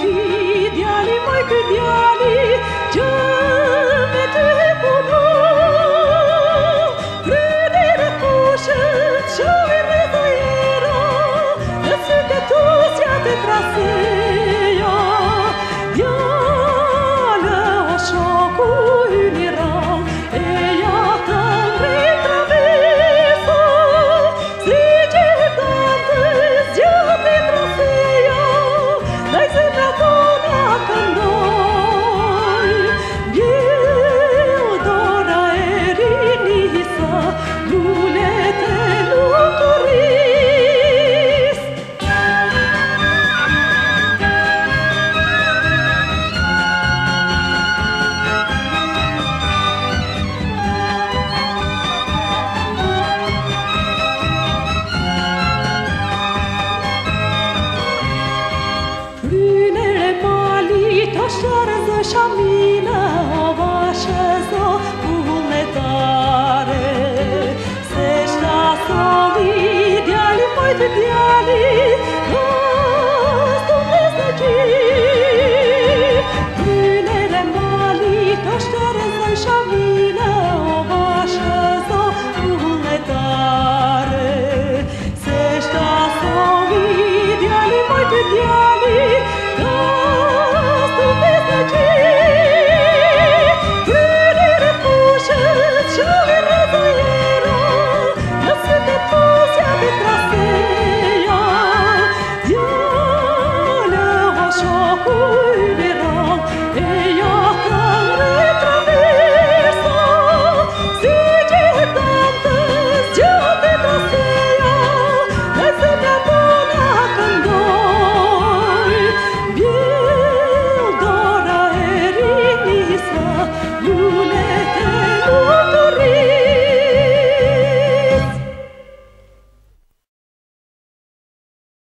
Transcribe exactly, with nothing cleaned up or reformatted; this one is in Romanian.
diali, diali, mai che diali, già mette buono. Credere cosce, ciò è redaero, se che tu siate traseia. Diale o sciocco unirà, e iată retraveso, strige tante, siate traseia, dai sempre dona ca noi. Viu dora erinisa, lulete luturis. Brunele mali, toșoară șamină, o vașă-zo puletare. Se șa soli, diali, mai de diali,